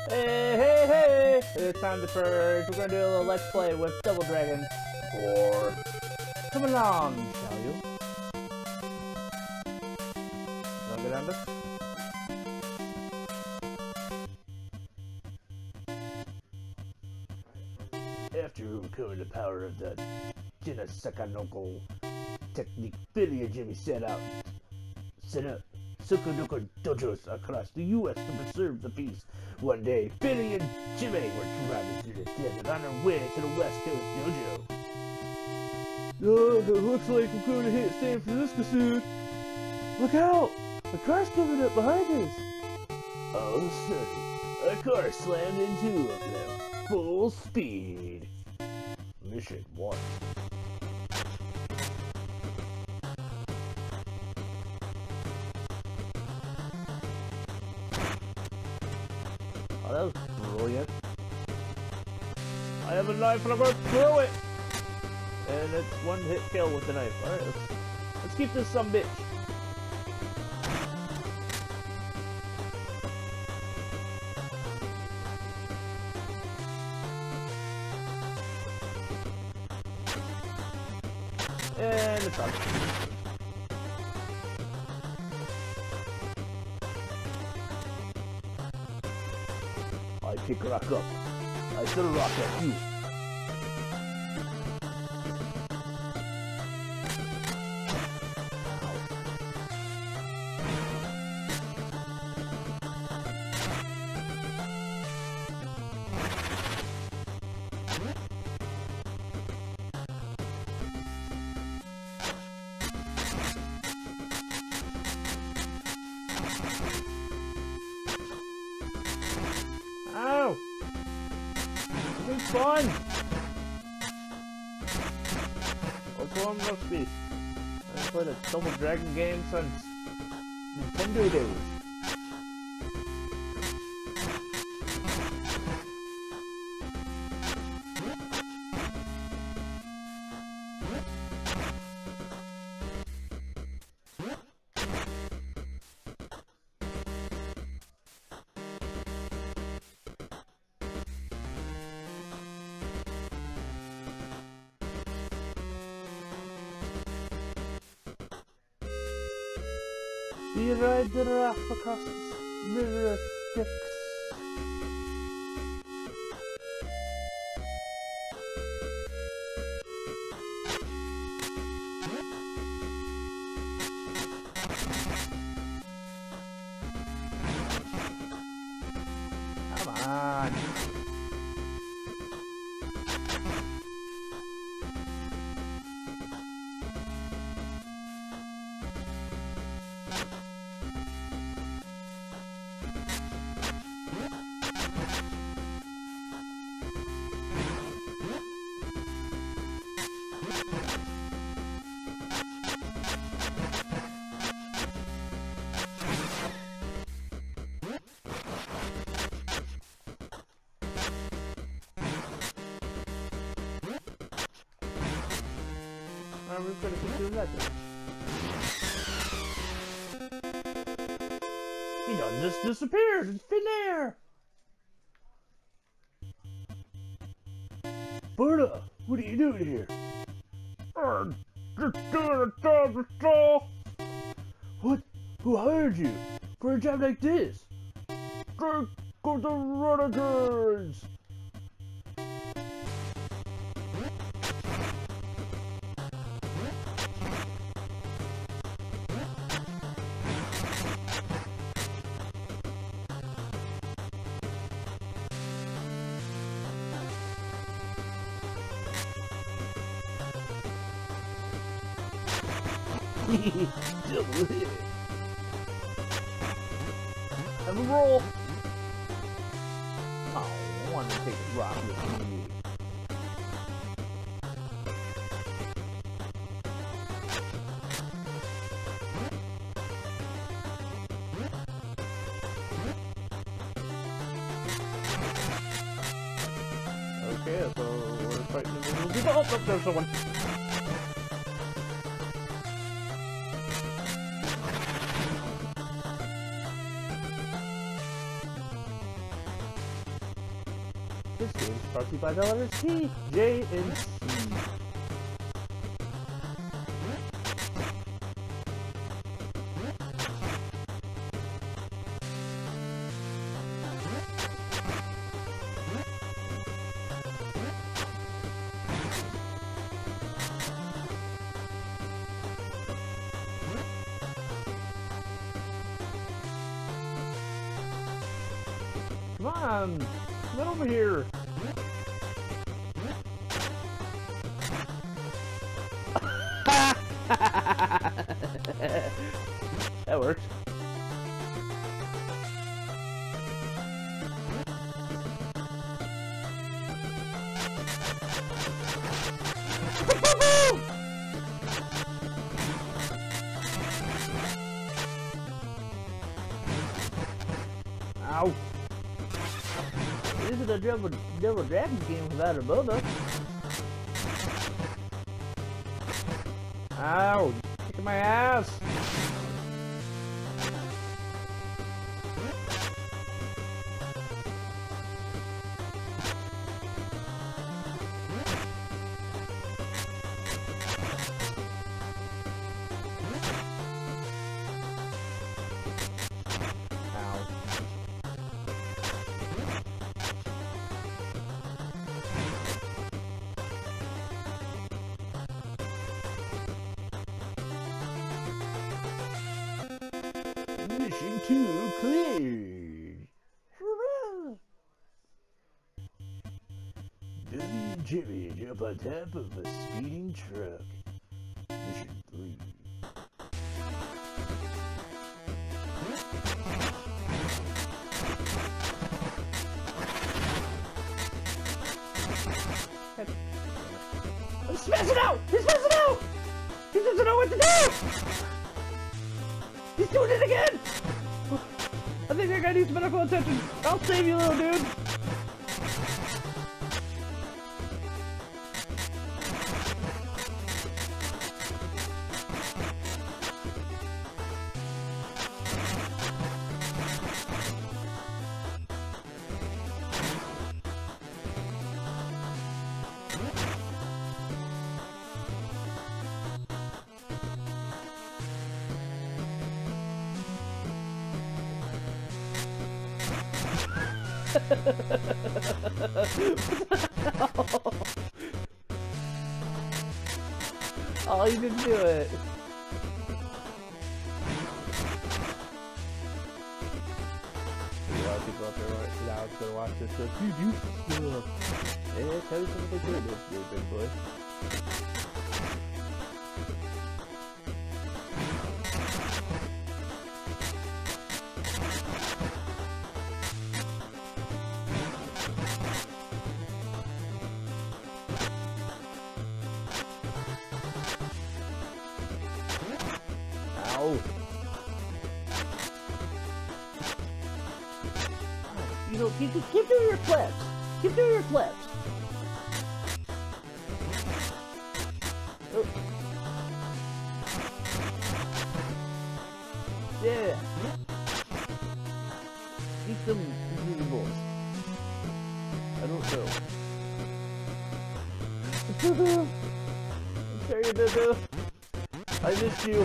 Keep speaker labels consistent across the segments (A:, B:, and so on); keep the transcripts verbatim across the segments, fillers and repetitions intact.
A: Hey, hey, hey! It's time to purge. We're gonna do a little let's play with Double Dragon four. Come along, shall you? Wanna go down this? After recovering the power of the Jinasakanoko technique, Billy and Jimmy set out set up Sukunuka dojos across the U S to preserve the peace. One day, Billy and Jimmy were driving through the desert on their way to the West Coast dojo. Oh, it looks like we're going to hit San Francisco soon. Look out! A car's coming up behind us. All of a sudden, a car slammed into them, full speed. Mission one. Oh, that was brilliant. I have a knife and I'm gonna throw it! And it's one hit kill with the knife. Alright, let's, let's keep this some bitch. And it's on. I pick rock up. I throw rock at you. Ow! It's fun! What's wrong must be? I haven't played a Double Dragon game since Nintendo days. You ride the raft across the river of Styx. Come on. I'm just gonna keep doing that then. He done just disappeared in thin air! Berta, what are you doing here? I'm just doing a job to stall. What? Who hired you? For a job like this? Drink of the renegades! Double hit. Have a roll. Oh, I want to take a rock with me. Okay, so we're fighting the little people. Oh, look, there's someone. This game is brought to you by the letters T, J, and C. Come on! Come on over here! That works. Ow! This is a double, double dragon game without a Boba. Ow! Kicking my ass! Mission two cleared! Hurrah! Billy and Jimmy jump on top of a speeding truck. Mission three. He's messing out! He's messing out! He doesn't know what to do! He's doing it again! I think that guy needs medical attention. I'll save you, little dude. Oh, you didn't do it. A lot of people out there right now is gonna watch this. Like, you do stuff. Yeah, tell you something good, this big boy. Ow. You know, keep, keep doing your flips. Keep doing your flips. Oh. Yeah. Eat some noodles. I don't know. Boo-boo. I'm sorry, boo-boo. I missed you.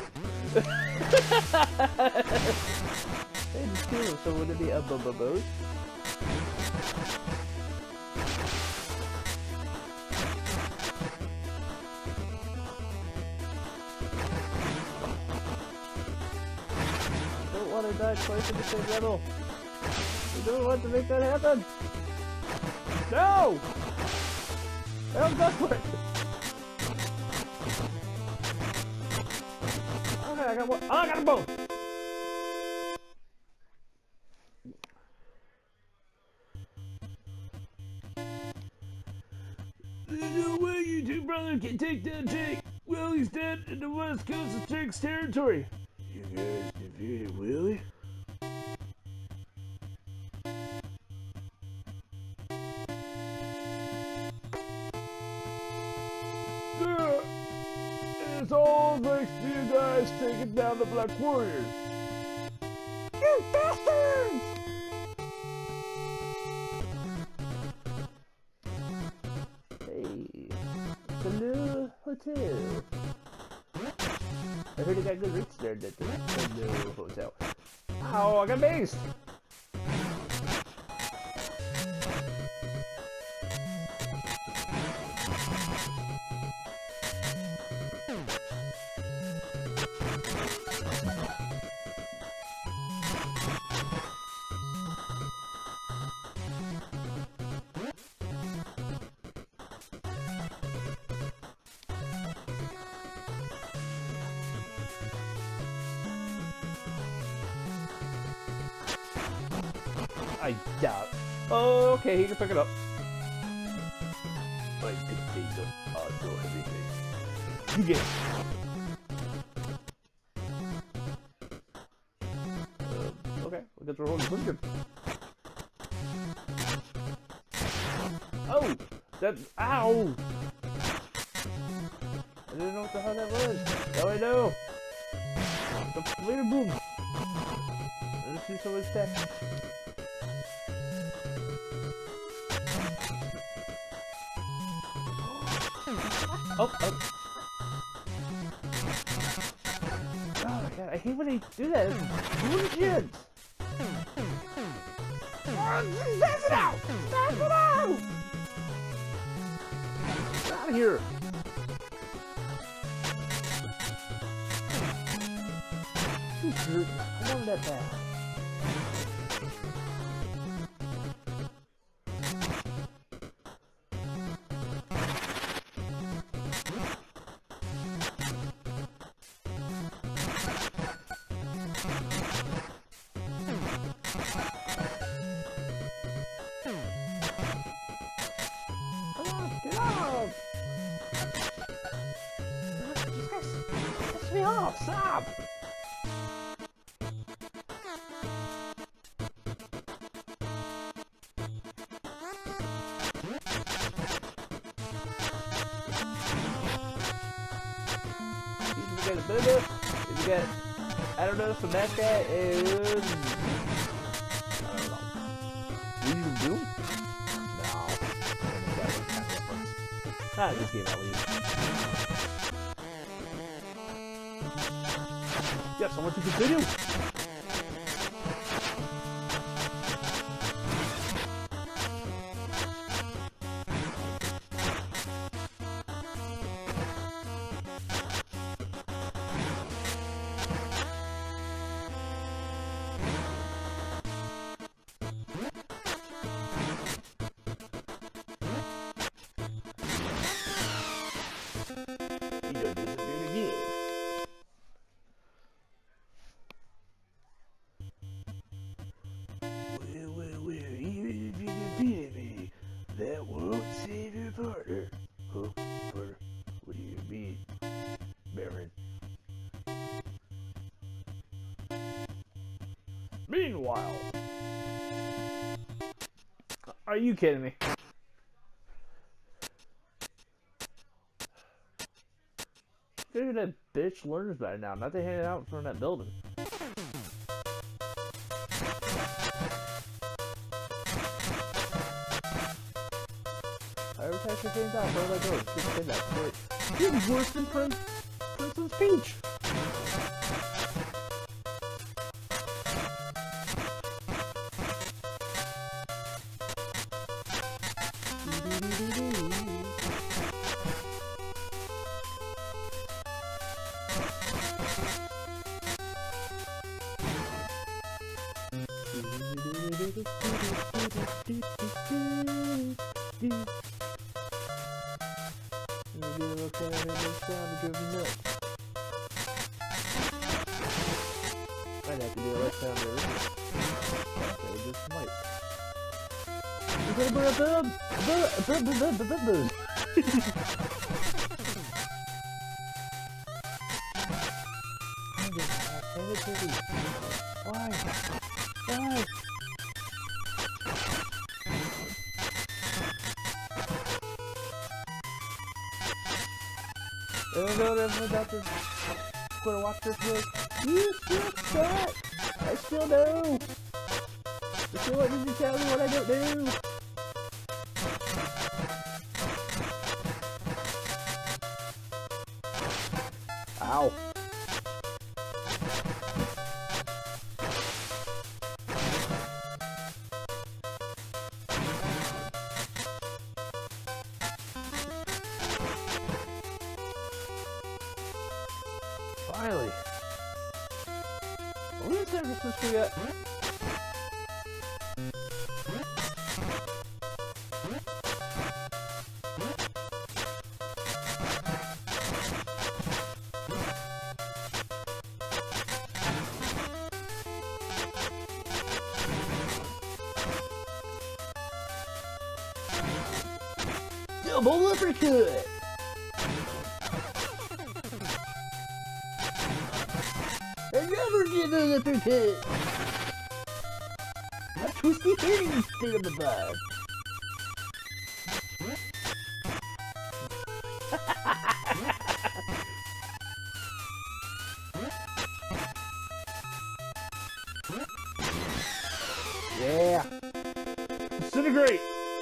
A: I just killed him, so would it be a bu-bu-boat? I don't want to die twice in the same level. I don't want to make that happen. No! I'm desperate. Okay, I got one. Oh, I got them both. There's no way you two brothers can take down Jake. Willie's dead and the west coast is Jake's territory. You guys defeated Willie? Yeah. And it's all thanks to you guys taking down the Black Warriors. You bastards! Hello, hotel. I heard it got good rates there. That hello, hotel. Ow, I got based. I doubt. Oh, okay, he can pick it up. I can take them. I'll do everything. You get it. Uh, okay, I guess we're holding good. Oh! That. Ow! I didn't know what the hell that was. Now I know! The flater boom! Let's see some of his text. Oh, oh. Oh my god, I hate when they do that. It's bullshit. Oh, pass it out! Pass it out! Get out of here! You jerk. I wanted that back. Get off! Piss me off! Stop! You got a boo-boo? You got, I don't know, some mascot and... I don't know. What you do? Ah, this game at least. Yes, I want to continue. That won't save your partner. Huh? Partner? What do you mean, Baron? Meanwhile... Are you kidding me? Maybe that bitch learns by now, not to hand it out in front of that building. Advertise your games out, where do I go? Just say that. Wait. It's worse than Prince, Princess Peach! Might have to do a left sound there. Okay, just might. Why? Why? I don't know if I'm about to put a watch this week. You still suck! I still know! You still want me to tell me what I don't do? Finally. Are we in San Francisco yet? Double uppercut! I never did an uppercut! A twisty turning instead of the vibe. Yeah! Disintegrate!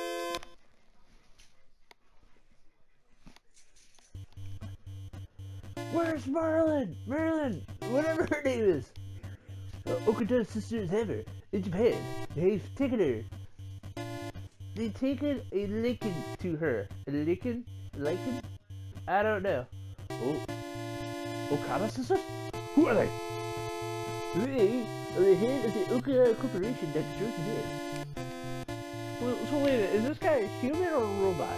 A: Where's Merlin? Merlin! Whatever her name is! Uh, Okada's sister's ever in Japan. They've taken her. They've taken a liking to her. A liking? Liking? I don't know. Oh. Okada's sisters? Who are they? They are the head of the Okada Corporation that controls the name. Well, so wait a minute, is this guy a human or a robot?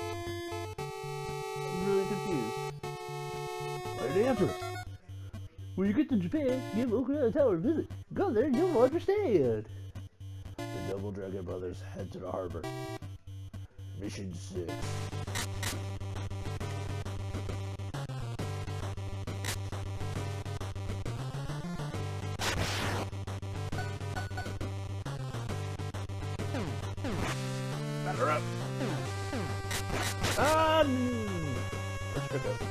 A: I'm really confused. Right, the Empress. When you get to Japan, give Okada Tower a visit. Go there and you'll understand. The Double Dragon Brothers head to the harbor. Mission six. Batter up. Um. Let's pick up.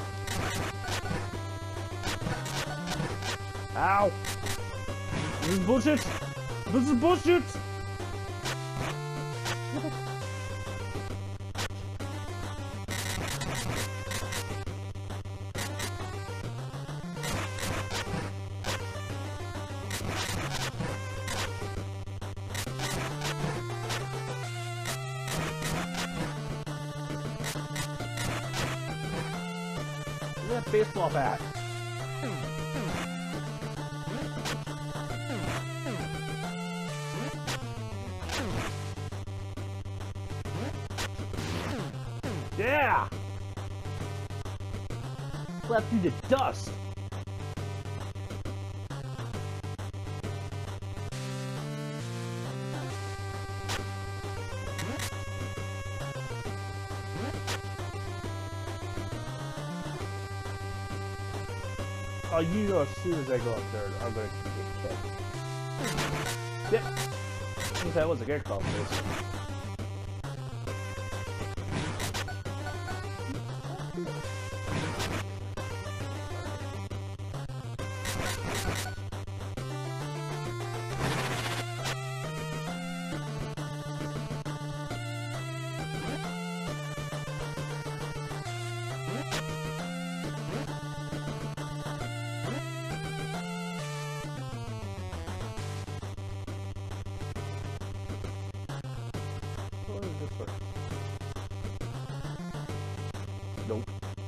A: Ow! This is bullshit! This is bullshit! Look at that baseball bat. Yeah! Slap through the dust! Oh, you know as soon as I go up there, I'm gonna get kicked. Yep. I think that was a good call for this. Nope.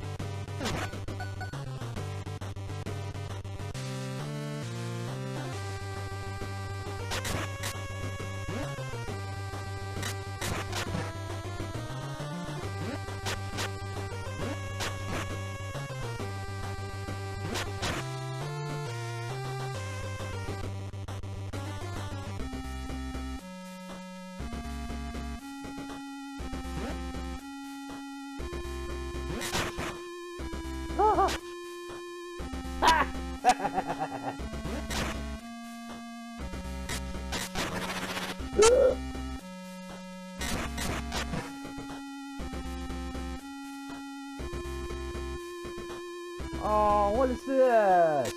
A: Oh, what is this?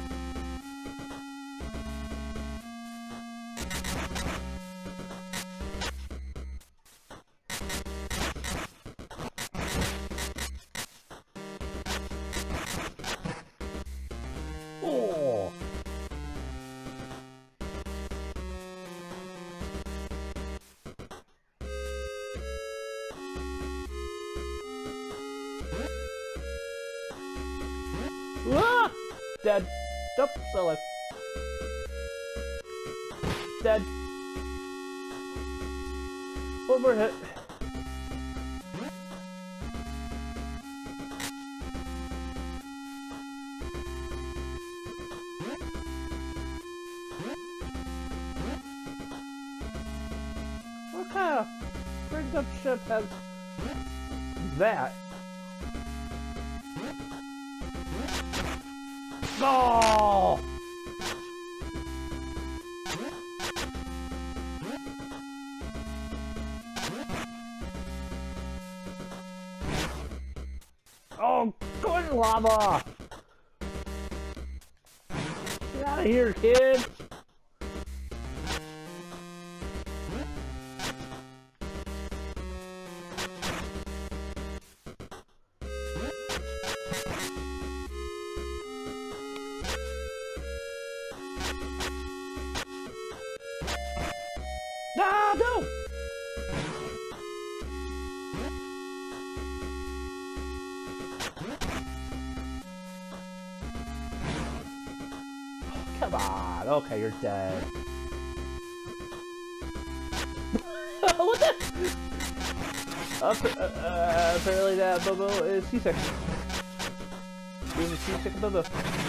A: Oh. Ah! Dead. Nope, still alive. Dead. One more hit. What kind of rigged up ship has that? Oh! Oh, good lava! Get out of here, kid! No, no! Come on. Okay, you're dead. What the? Uh, uh, apparently that Bobo is seasick. He was a seasick Bobo.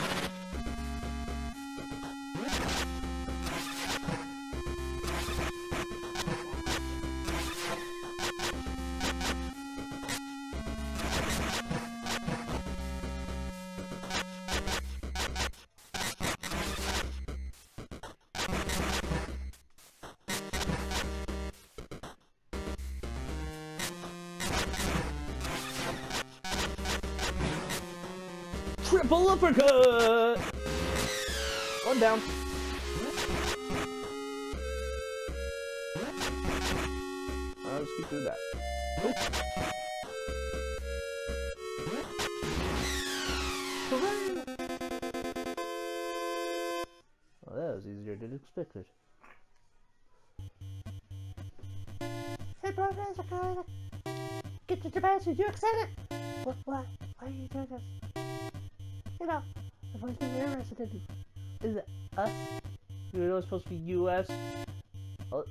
A: Triple uppercut! One down. I'll just keep doing that. Oh. Hooray! Well, that was easier than expected. Hey, bro, guys, get to Japan, so you excited? What? What? Why are you doing this? You know, I've always been interested in is it us? You know, it's supposed to be U S. Oh.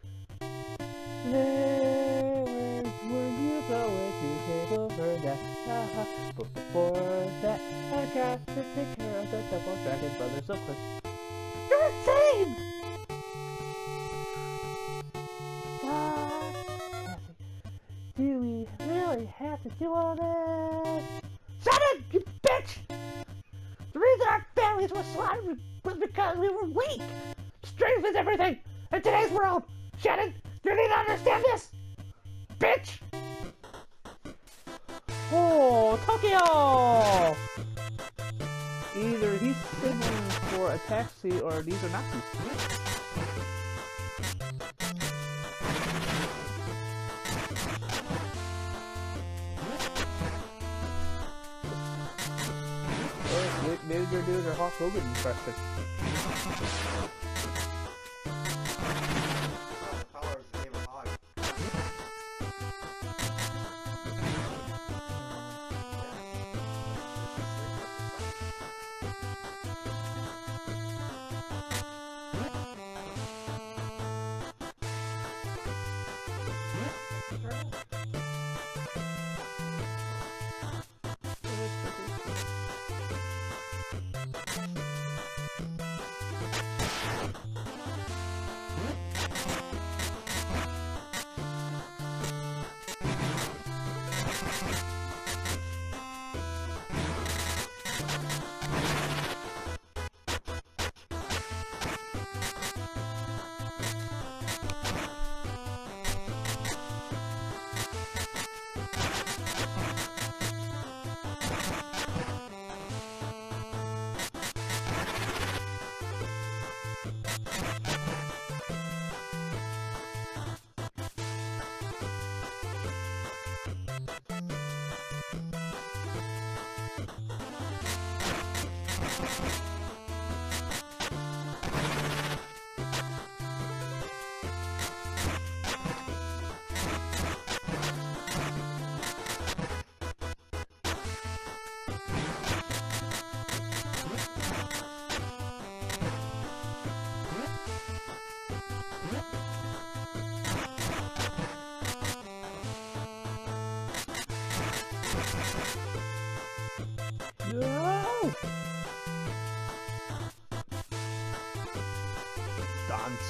A: There were you going to take over that? Uh-huh. But before that, I got to take care of the double dragon brothers, of course. You're insane! God, Cassie, do we really have to do all this? Shut it, you bitch! The reason our families were slaughtered was because we were weak. Strength is everything in today's world. Shannon, you need to understand this, bitch. Oh, Tokyo! Either he's signaling for a taxi or these are Nazis. Maybe they're doing their Hulk Hogan impression.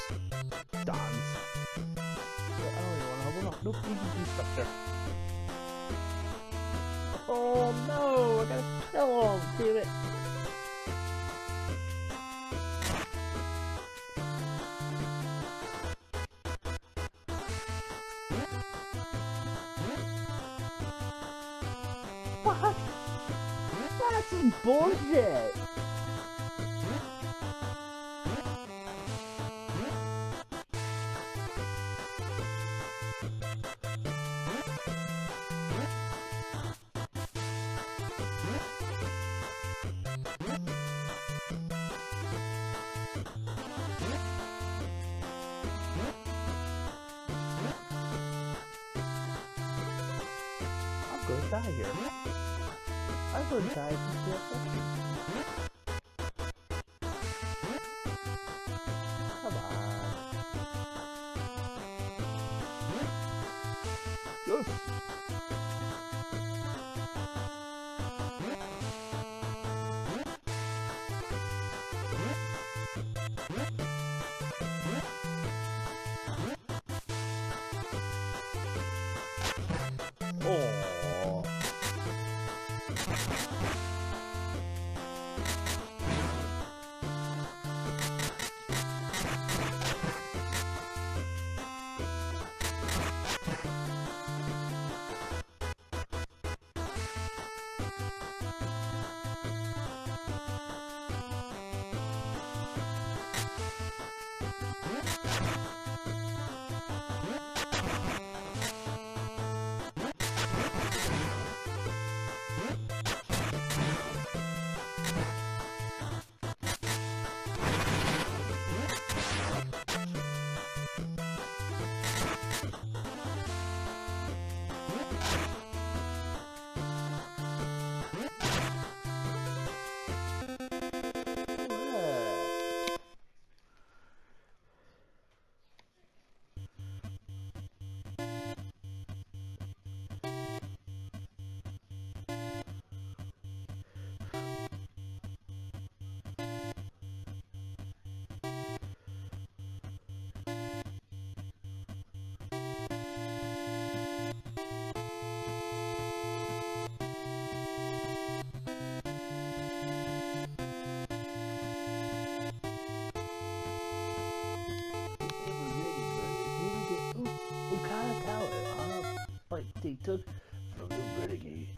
A: Dons. But I don't even want to help him out. Nope, you can do stuff there. Oh no, I gotta kill him, damn it. What? That's some bullshit. I'm gonna die here. I'm gonna die from P S four. Come on. Yes. Oh. Like they took from the renegades.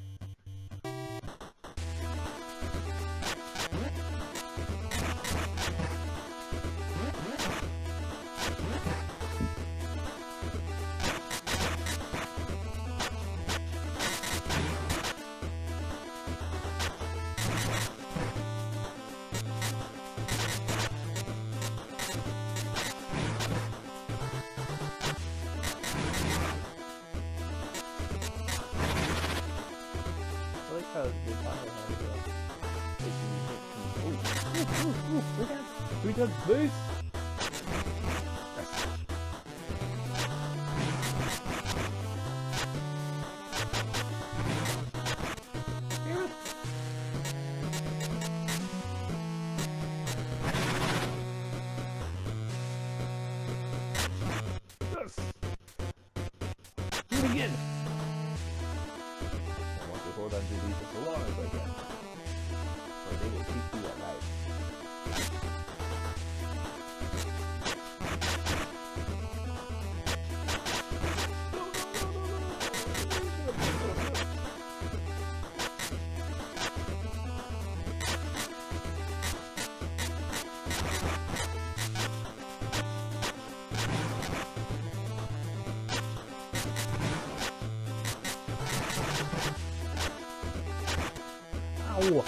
A: We got boost. Yes. Do it again. I want to hold on to these as long as I can, or they will keep you alive. Ow!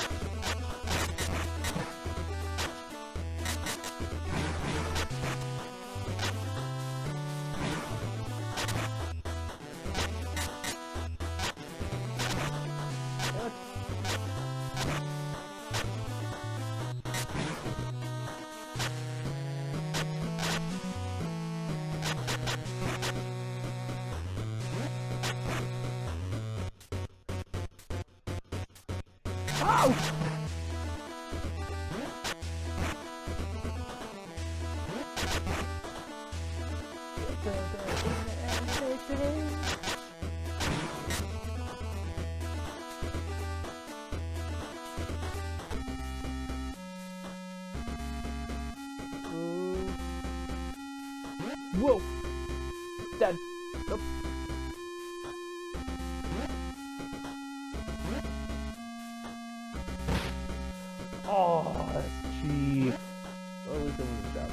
A: Ow! Whoa! Dead. Nope. Oh, that's cheap. Well, at least I wouldn't stop.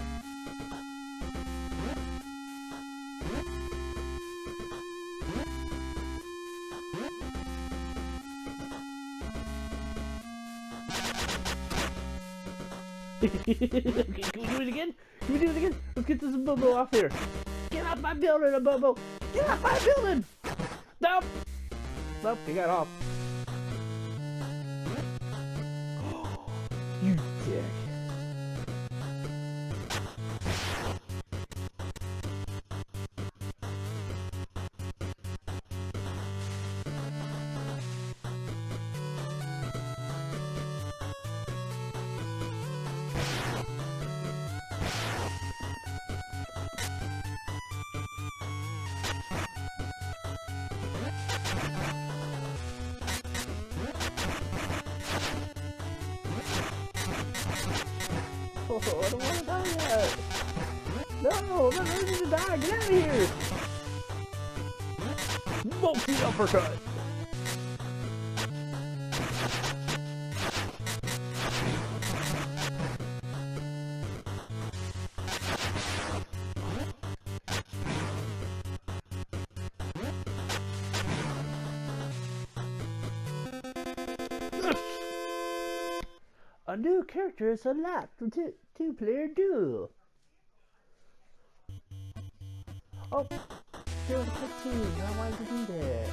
A: Okay, can we do it again? Can we do it again? Let's get this Bobo off here. Get off my building, Bobo! Get off my building! Nope! Nope, he got off. You dick. Oh, I don't want to die yet. No, I'm not ready to die. Get out of here. Multi uppercut. A new character is unlocked for two two player duel. Oh, there was a cutscene. I wanted to do that.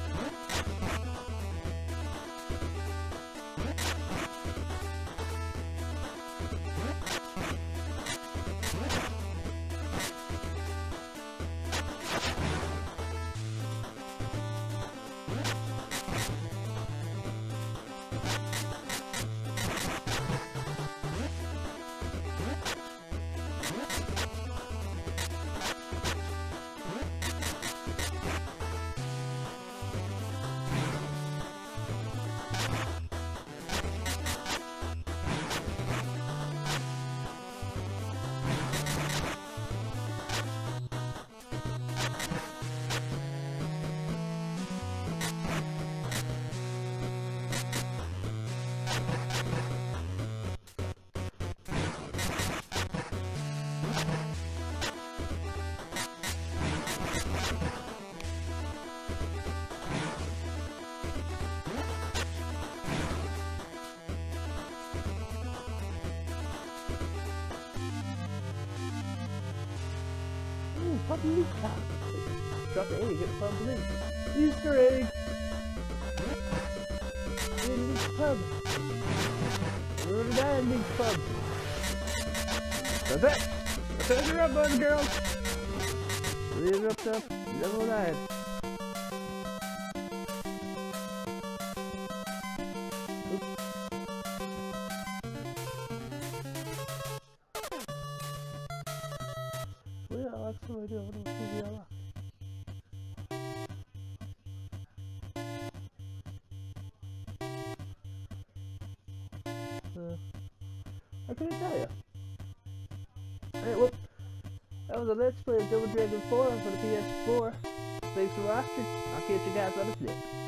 A: Puppy leaf cow. Drop the egg, get a fun blue. Easter egg! In this pub. We're gonna die in this pub. That's it! That's it, you're up, boys and girls! Leave it up to level nine. Well, that's what I do. I don't see the unlock. Uh, I couldn't tell you. Alright, well, that was a Let's Play of Double Dragon four for the P S four. Thanks for watching. I'll catch you guys on the next.